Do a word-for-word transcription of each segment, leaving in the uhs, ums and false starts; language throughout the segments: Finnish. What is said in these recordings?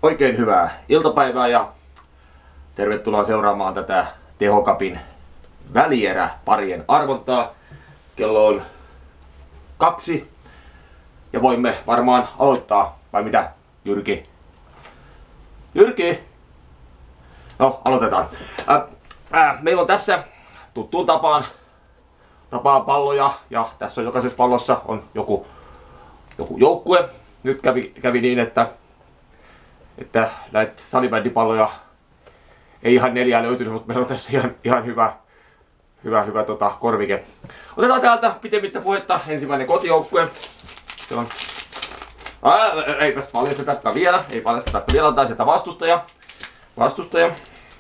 Oikein hyvää iltapäivää ja tervetuloa seuraamaan tätä Tehokapin välieräparien arvontaa. Kello on kaksi ja voimme varmaan aloittaa, vai mitä Jyrki? Jyrki? No, aloitetaan. Äh, äh, meillä on tässä tuttuun tapaan, tapaan palloja ja tässä on jokaisessa pallossa on joku, joku joukkue. Nyt kävi, kävi niin, että että näitä salibändipalloja ei ihan neljää löytynyt, mutta meillä on tässä ihan, ihan hyvä, hyvä, hyvä tota, korvike. Otetaan täältä pitemmittä puhetta ensimmäinen kotijoukkue. Se on... Ää, eipä paljasteta vielä, ei paljasteta vielä, otetaan sieltä vastustaja. Vastustaja.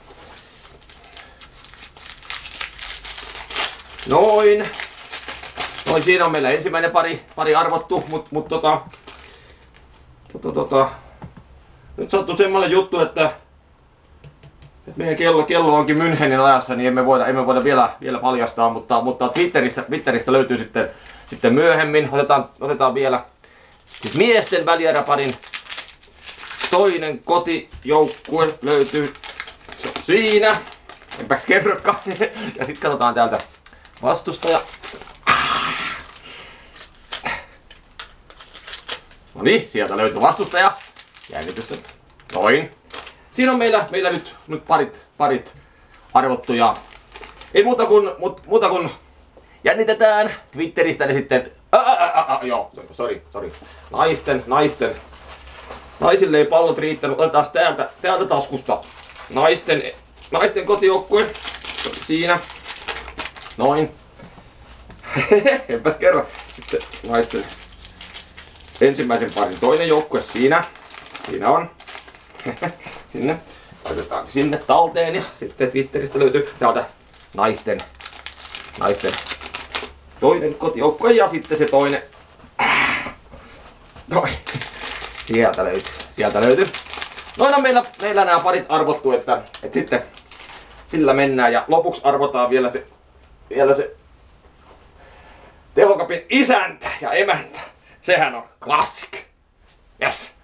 Noin. Noin, siinä on meillä ensimmäinen pari, pari arvottu, mutta mut, tota... Tota, tota... Nyt sattuu semmoinen juttu, että, että meidän kello, kello onkin Münchenin ajassa, niin emme voida, emme voida vielä, vielä paljastaa, mutta, mutta Twitteristä, Twitteristä löytyy sitten, sitten myöhemmin. Otetaan, otetaan vielä siis miesten välieräparin toinen kotijoukkue löytyy, se on siinä, enpäs kerrokaan. Ja sitten katsotaan täältä vastustaja. No niin, sieltä löytyy vastustaja. Jännitystä. Noin. Siinä on meillä, meillä nyt, nyt parit, parit arvottuja. Ei muuta kuin, mut, muuta kuin jännitetään Twitteristä ne sitten. Ää, ää, ää, ää, joo, sori, sori. Naisten, naisten. Naisille ei pallot riittänyt. Otetaan täältä, täältä taskusta. Naisten, naisten kotijoukkue. Siinä. Noin. Enpäs kerro. Sitten naisten ensimmäisen parin toinen joukkue siinä. Siinä on. Sinne. Laitetaan sinne talteen ja sitten Twitteristä löytyy täältä naisten, naisten toinen kotijoukkue ja sitten se toinen. Noin. Sieltä löytyy. Sieltä löytyy. Noin on meillä, meillä nämä parit arvottu, että, että sitten sillä mennään ja lopuksi arvotaan vielä se, vielä se Tehokapin isäntä ja emäntä. Sehän on klassik. Yes.